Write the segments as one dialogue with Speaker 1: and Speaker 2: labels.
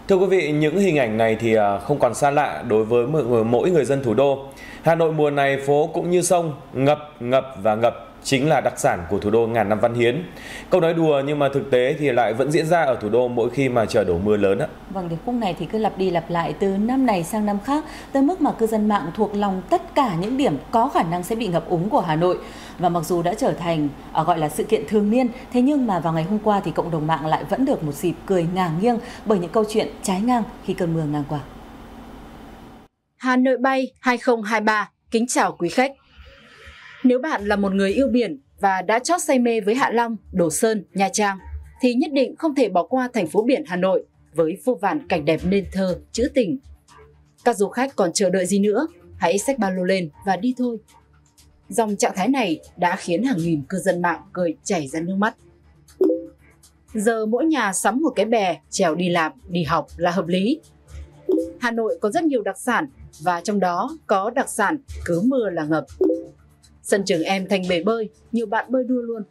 Speaker 1: Thưa quý vị, những hình ảnh này thì không còn xa lạ đối với mỗi người dân thủ đô. Hà Nội mùa này phố cũng như sông, ngập, ngập và ngập chính là đặc sản của thủ đô ngàn năm văn hiến. Câu nói đùa nhưng mà thực tế thì lại vẫn diễn ra ở thủ đô mỗi khi mà trời đổ mưa lớn á.
Speaker 2: Vâng, điệp khúc này thì cứ lặp đi lặp lại từ năm này sang năm khác, tới mức mà cư dân mạng thuộc lòng tất cả những điểm có khả năng sẽ bị ngập úng của Hà Nội. Và mặc dù đã trở thành gọi là sự kiện thường niên, thế nhưng mà vào ngày hôm qua thì cộng đồng mạng lại vẫn được một dịp cười ngả nghiêng bởi những câu chuyện trái ngang khi cơn mưa ngang qua.
Speaker 3: Hà Nội bay 2023 kính chào quý khách. Nếu bạn là một người yêu biển và đã chót say mê với Hạ Long, Đồ Sơn, Nha Trang thì nhất định không thể bỏ qua thành phố biển Hà Nội với vô vàn cảnh đẹp nên thơ, trữ tình. Các du khách còn chờ đợi gì nữa? Hãy xách ba lô lên và đi thôi. Dòng trạng thái này đã khiến hàng nghìn cư dân mạng cười chảy ra nước mắt. Giờ mỗi nhà sắm một cái bè chèo đi làm, đi học là hợp lý. Hà Nội có rất nhiều đặc sản và trong đó có đặc sản cứ mưa là ngập. Sân trường em thành bể bơi, nhiều bạn bơi đua luôn.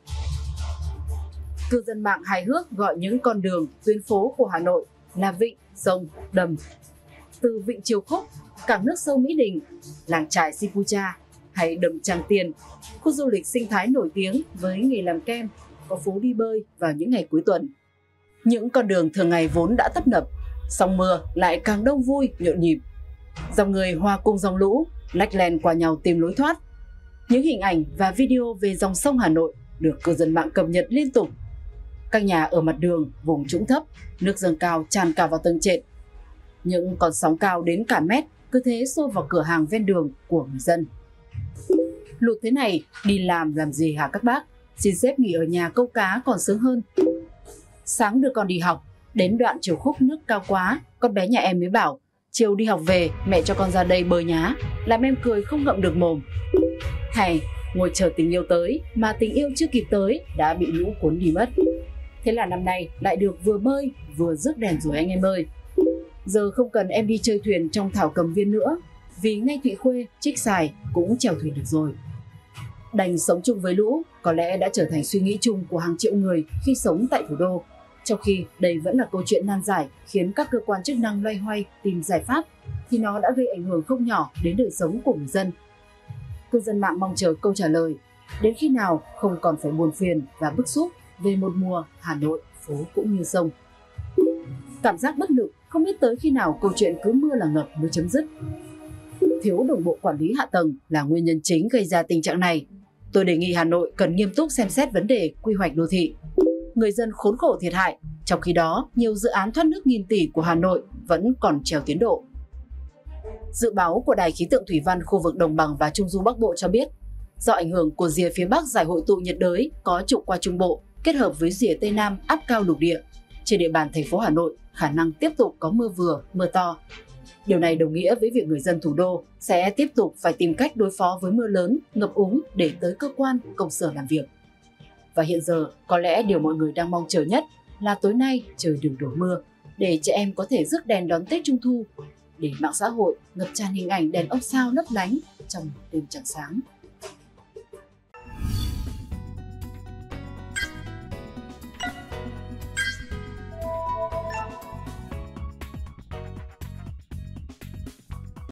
Speaker 3: Cư dân mạng hài hước gọi những con đường, tuyến phố của Hà Nội là vịnh, sông, đầm. Từ vịnh Triều Khúc, cảng nước sâu Mỹ Đình, làng chài Sipucha hay đầm Tràng Tiền, khu du lịch sinh thái nổi tiếng với nghề làm kem, có phố đi bơi vào những ngày cuối tuần. Những con đường thường ngày vốn đã tấp nập, song mưa lại càng đông vui, nhộn nhịp. Dòng người hòa cùng dòng lũ, lách len qua nhau tìm lối thoát. Những hình ảnh và video về dòng sông Hà Nội được cư dân mạng cập nhật liên tục. Các nhà ở mặt đường, vùng trũng thấp, nước dâng cao tràn cả vào tầng trệt. Những con sóng cao đến cả mét cứ thế xô vào cửa hàng ven đường của người dân. Lụt thế này, đi làm gì hả các bác? Xin xếp nghỉ ở nhà câu cá còn sướng hơn. Sáng đưa con đi học, đến đoạn Triều Khúc nước cao quá, con bé nhà em mới bảo chiều đi học về mẹ cho con ra đây bơi nhá, làm em cười không ngậm được mồm. Hay, ngồi chờ tình yêu tới mà tình yêu chưa kịp tới đã bị lũ cuốn đi mất. Thế là năm nay lại được vừa bơi vừa rước đèn rồi anh em ơi. Giờ không cần em đi chơi thuyền trong Thảo Cầm Viên nữa, vì ngay Thụy Khuê, Trích Xài cũng chèo thuyền được rồi. Đành sống chung với lũ có lẽ đã trở thành suy nghĩ chung của hàng triệu người khi sống tại thủ đô. Trong khi đây vẫn là câu chuyện nan giải khiến các cơ quan chức năng loay hoay tìm giải pháp, thì nó đã gây ảnh hưởng không nhỏ đến đời sống của người dân. Cư dân mạng mong chờ câu trả lời, đến khi nào không còn phải buồn phiền và bức xúc về một mùa Hà Nội phố cũng như sông. Cảm giác bất lực, không biết tới khi nào câu chuyện cứ mưa là ngập mới chấm dứt. Thiếu đồng bộ quản lý hạ tầng là nguyên nhân chính gây ra tình trạng này. Tôi đề nghị Hà Nội cần nghiêm túc xem xét vấn đề quy hoạch đô thị. Người dân khốn khổ thiệt hại, trong khi đó nhiều dự án thoát nước nghìn tỷ của Hà Nội vẫn còn trèo tiến độ. Dự báo của Đài khí tượng thủy văn khu vực Đồng bằng và Trung du Bắc Bộ cho biết, do ảnh hưởng của rìa phía Bắc giải hội tụ nhiệt đới có trục qua Trung Bộ kết hợp với rìa Tây Nam áp cao lục địa, trên địa bàn thành phố Hà Nội khả năng tiếp tục có mưa vừa, mưa to. Điều này đồng nghĩa với việc người dân thủ đô sẽ tiếp tục phải tìm cách đối phó với mưa lớn, ngập úng để tới cơ quan, công sở làm việc. Và hiện giờ, có lẽ điều mọi người đang mong chờ nhất là tối nay trời đừng đổ mưa, để trẻ em có thể rước đèn đón Tết Trung Thu, để mạng xã hội ngập tràn hình ảnh đèn ốc sao lấp lánh trong đêm trăng sáng.